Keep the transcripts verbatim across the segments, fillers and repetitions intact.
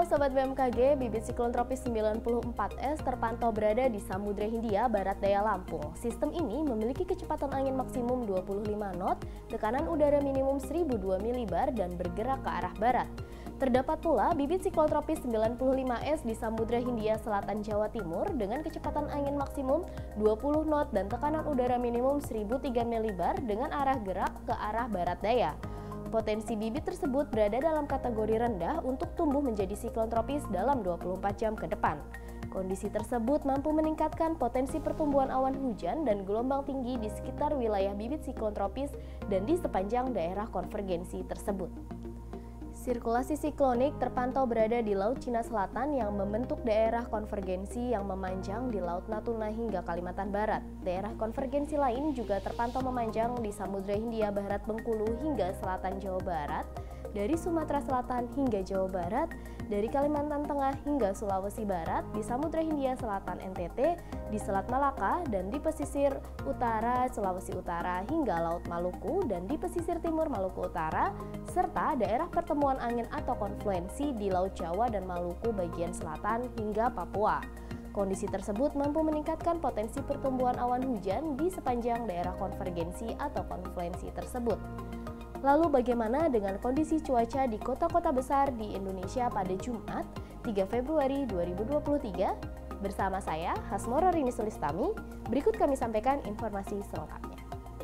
Sobat B M K G, bibit siklon tropis sembilan puluh empat S terpantau berada di Samudra Hindia Barat Daya Lampung. Sistem ini memiliki kecepatan angin maksimum dua puluh lima knot, tekanan udara minimum seribu dua milibar dan bergerak ke arah barat. Terdapat pula bibit siklon tropis sembilan puluh lima S di Samudra Hindia Selatan Jawa Timur dengan kecepatan angin maksimum dua puluh knot dan tekanan udara minimum seribu tiga milibar dengan arah gerak ke arah barat daya. Potensi bibit tersebut berada dalam kategori rendah untuk tumbuh menjadi siklon tropis dalam dua puluh empat jam ke depan. Kondisi tersebut mampu meningkatkan potensi pertumbuhan awan hujan dan gelombang tinggi di sekitar wilayah bibit siklon tropis dan di sepanjang daerah konvergensi tersebut. Sirkulasi siklonik terpantau berada di Laut Cina Selatan yang membentuk daerah konvergensi yang memanjang di Laut Natuna hingga Kalimantan Barat. Daerah konvergensi lain juga terpantau memanjang di Samudra Hindia Barat Bengkulu hingga selatan Jawa Barat, dari Sumatera Selatan hingga Jawa Barat, dari Kalimantan Tengah hingga Sulawesi Barat, di Samudra Hindia Selatan N T T, di Selat Malaka, dan di pesisir utara Sulawesi Utara hingga Laut Maluku, dan di pesisir timur Maluku Utara, serta daerah pertemuan angin atau konfluensi di Laut Jawa dan Maluku bagian selatan hingga Papua. Kondisi tersebut mampu meningkatkan potensi pertumbuhan awan hujan di sepanjang daerah konvergensi atau konfluensi tersebut. Lalu bagaimana dengan kondisi cuaca di kota-kota besar di Indonesia pada Jumat tiga Februari dua ribu dua puluh tiga? Bersama saya, Hasmoro Rini Sulistami, berikut kami sampaikan informasi selengkapnya.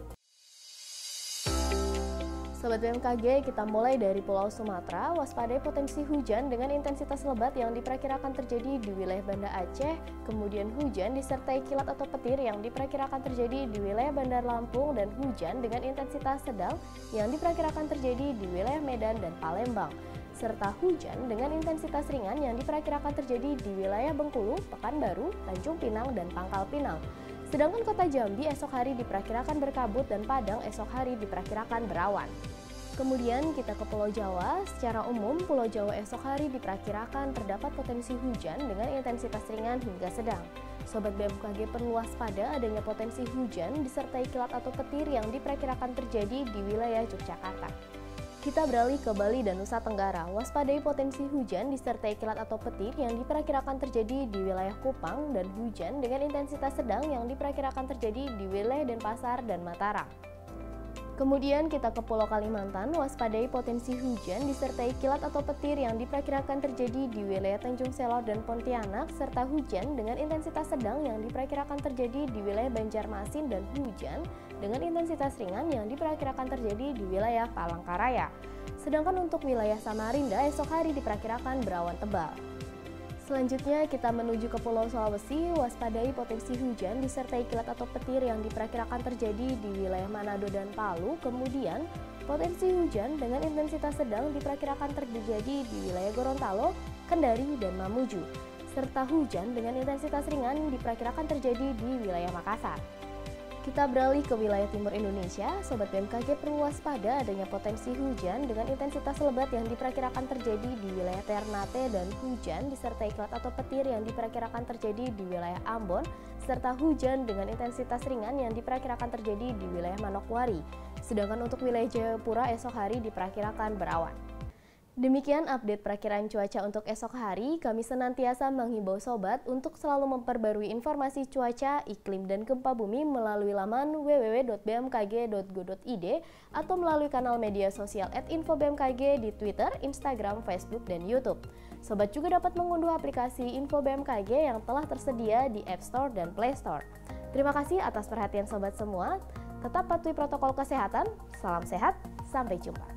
Sobat B M K G, kita mulai dari Pulau Sumatera, waspadai potensi hujan dengan intensitas lebat yang diperkirakan terjadi di wilayah Banda Aceh, kemudian hujan disertai kilat atau petir yang diperkirakan terjadi di wilayah Bandar Lampung, dan hujan dengan intensitas sedang yang diperkirakan terjadi di wilayah Medan dan Palembang, serta hujan dengan intensitas ringan yang diperkirakan terjadi di wilayah Bengkulu, Pekanbaru, Tanjung Pinang, dan Pangkal Pinang. Sedangkan kota Jambi esok hari diperkirakan berkabut dan Padang esok hari diperkirakan berawan. Kemudian kita ke Pulau Jawa. Secara umum, Pulau Jawa esok hari diperkirakan terdapat potensi hujan dengan intensitas ringan hingga sedang. Sobat B M K G perlu waspada adanya potensi hujan disertai kilat atau petir yang diperkirakan terjadi di wilayah Yogyakarta. Kita beralih ke Bali dan Nusa Tenggara. Waspadai potensi hujan disertai kilat atau petir yang diperkirakan terjadi di wilayah Kupang, dan hujan dengan intensitas sedang yang diperkirakan terjadi di wilayah Denpasar dan Mataram. Kemudian kita ke Pulau Kalimantan, waspadai potensi hujan disertai kilat atau petir yang diperkirakan terjadi di wilayah Tanjung Selor dan Pontianak, serta hujan dengan intensitas sedang yang diperkirakan terjadi di wilayah Banjarmasin, dan hujan dengan intensitas ringan yang diperkirakan terjadi di wilayah Palangkaraya. Sedangkan untuk wilayah Samarinda esok hari diperkirakan berawan tebal. Selanjutnya kita menuju ke Pulau Sulawesi, waspadai potensi hujan disertai kilat atau petir yang diperkirakan terjadi di wilayah Manado dan Palu. Kemudian potensi hujan dengan intensitas sedang diperkirakan terjadi di wilayah Gorontalo, Kendari, dan Mamuju, serta hujan dengan intensitas ringan diperkirakan terjadi di wilayah Makassar. Kita beralih ke wilayah timur Indonesia. Sobat B M K G perlu waspada adanya potensi hujan dengan intensitas lebat yang diperkirakan terjadi di wilayah Ternate, dan hujan disertai kilat atau petir yang diperkirakan terjadi di wilayah Ambon, serta hujan dengan intensitas ringan yang diperkirakan terjadi di wilayah Manokwari. Sedangkan untuk wilayah Jayapura esok hari diperkirakan berawan. Demikian update perakiraan cuaca untuk esok hari. Kami senantiasa menghimbau sobat untuk selalu memperbarui informasi cuaca, iklim, dan gempa bumi melalui laman w w w dot b m k g dot go dot i d atau melalui kanal media sosial at info b m k g di Twitter, Instagram, Facebook, dan YouTube. Sobat juga dapat mengunduh aplikasi Info B M K G yang telah tersedia di App Store dan Play Store. Terima kasih atas perhatian sobat semua. Tetap patuhi protokol kesehatan. Salam sehat, sampai jumpa.